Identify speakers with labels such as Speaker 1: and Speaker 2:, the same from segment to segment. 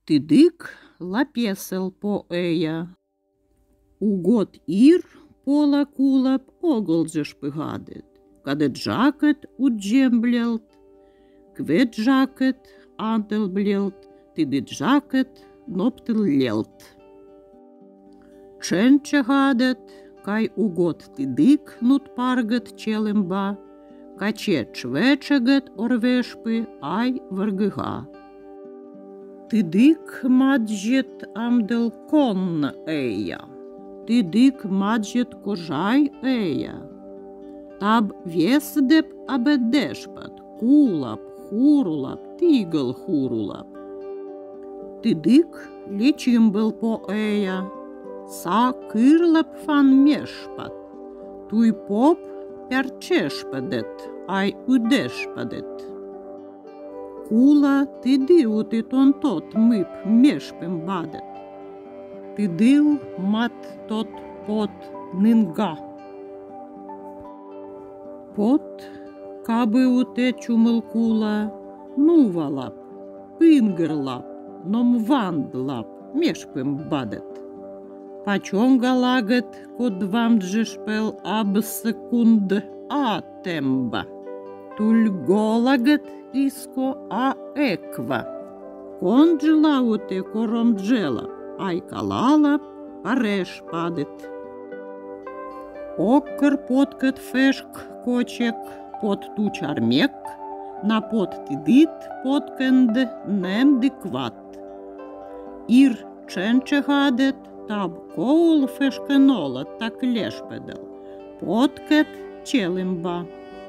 Speaker 1: Тыдык лапесел по эя. Угод ир пола кулап оголджеш пыгадет. Кадет жакет уджемблелт, квет жакет антелблелт, тыдыт жакет ноптыллелт. Ченче гадет, кай угод тыдык нут паргет челемба, каче чвечегет орвешпы ай варгыга. Тыдык маджет амдел конна эя, тыдык маджет кожай эя. Таб весдеп абедешпат, кулап, хурулап, тигл хурулап. Тыдык лечимбел по эя, са кырлап фан мешпат, туй поп перчешпадет, ай удешпадет. Кула тыдыути тонтот мып мешпем бадет. Тыдыл мат тот пот нынга. Пот кабыуте чумыл кула нувалап, пынгырлап, номвандлап мешпем бадет. Пачонгалагет кодвамджешпел абсекунд атемба. Тульголагет иско а эква. Конджлауте коромджела, айкалала пареш падет. Оккер подкет фешк кочек, под тучармек, на под тидит подкенд немдикват. Ир ченче гадет, таб коул фешкенола так лешпедел, подкет челимба.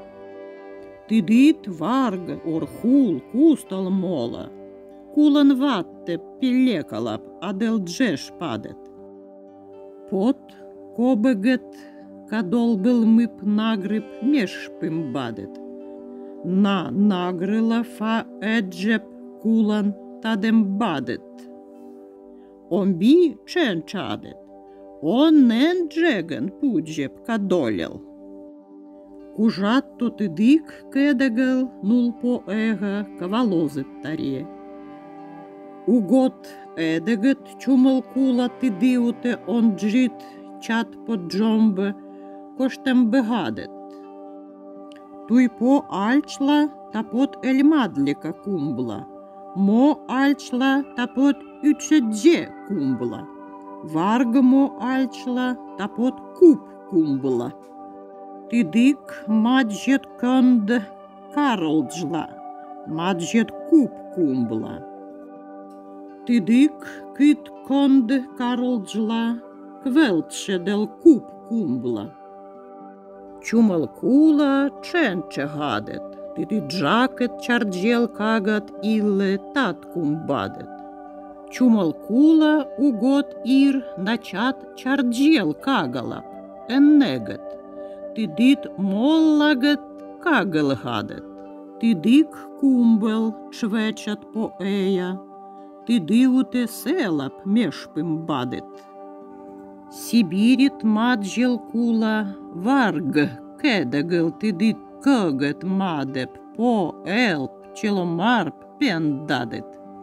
Speaker 1: Тидит варг орхул кустал мола, кулан ватте пилекалап адел джеш падет. Пот кобегет кадолбел мып нагрыб мешпым бадет. На нагрыла фа эджеп кулан тадем бадет. Омби чен чадет, он нен джеген пуджеп кадолел. Кужатто тыдык кедегел нул по эга кавалозет таре. Угод эдегет чумал кула тыдыуте он джит чат под джомбе коштем бегадет. Туй по альчла тапот эльмадлика кумбла, мо альчла тапот üçedje кумбла, варгамо альчла тапот куб кумбла. Тыдык маджет конд карлджла, маджет куб кумбла. Тыдык кыт конд карлджла, квелтшедел куб кумбла. Чумал кула ченче гадет, тыдыт жакет чарджел кагат илле тат кумбадет. Чумал кула угод ир начат чарджел кагалап, эннегет. Тыдыт моллагет кагал гадет. Тыдык кумбел чвечат по эя, тыдыуте селап мешпым бадет. Сибирит маджел кула варг кедегел тыдыт кагет мадеп по элп челомарп пендадет.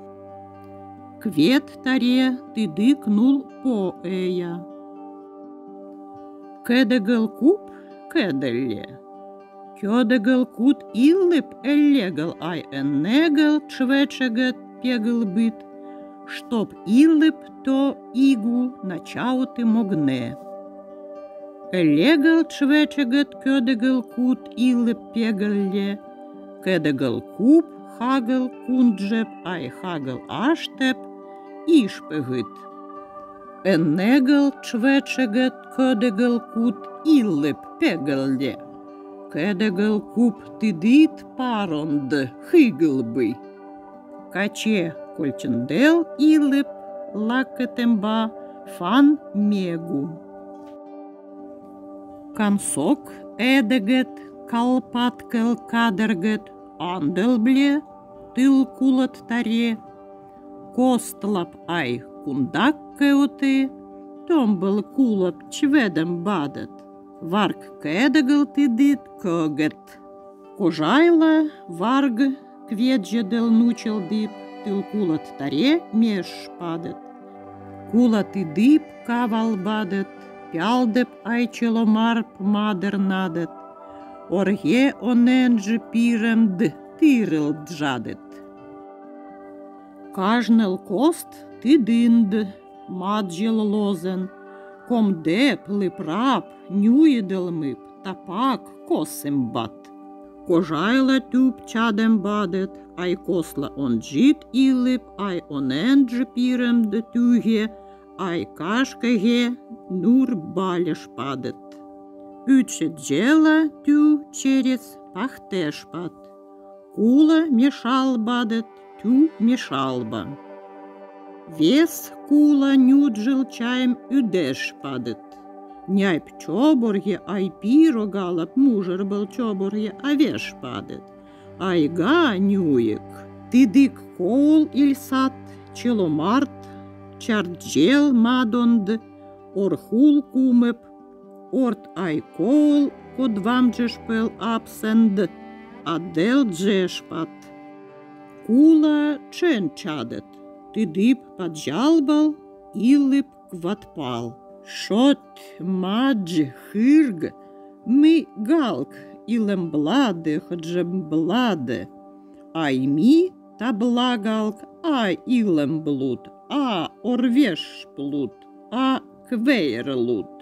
Speaker 1: Квет таре тыдык нул по эя. Кедегел куб кеделле. Кёдегел кут иллип эллегел ай эннегел чвечегет пегел бит, чтоб иллип то игу начаути могне. Эллегел чвечегет кёдегел кут иллип пегелле, кедегел куб хагел кунджеп ай хагел аштеп ишпегит. Эннегел чвечегет кёдегел кут иллип пегелле, кедегел куб тыдит паронд хыгылбы. Каче кольчендел иллип лакетемба фан мегу. Кансок эдегет калпаткел кадергет анделбле тыл кулат таре. Костлап ай кундак кеуты, томбыл кулап чведем бадет. Варг кедегел тыдит когет. Кожайла варг кведжедел нучел дип, тыл кулат таре меж падет. Кулат и дып кавал бадет, пялдеп айчеломарп мадер надет. Орге оненджи пирем тырыл джадет. Кажнел кост ты дынд, маджел лозен, ком деп лыпрап, нюедел мып, тапак косем бат. Кожайла тюб чадем бадет, ай косла он джит илып, ай оненджи пирем тюге, ай кашкеге нур балеш падет. Üçe джела тю через пахтеш пад. Кула мешал бадет, тю мешалба. Вес кула нюджил чаем үдеш падет. Няйп чоборге ай пиро галап мужер был чоборге авеш падет. Айга нюек. Тыдык кол ильсат, челомарт, чарджел мадонд, орхул кумеп, орт ай кол кодвам джешпел абсенд, адел джешпат. Кула чен чадет, тыдып поджалбал, илып кватпал. Шот мадж хырг, мы галк илем бладе хаджем бладе. Ай ми та благалк, а илем блуд, а орвеш блуд, а квейр луд.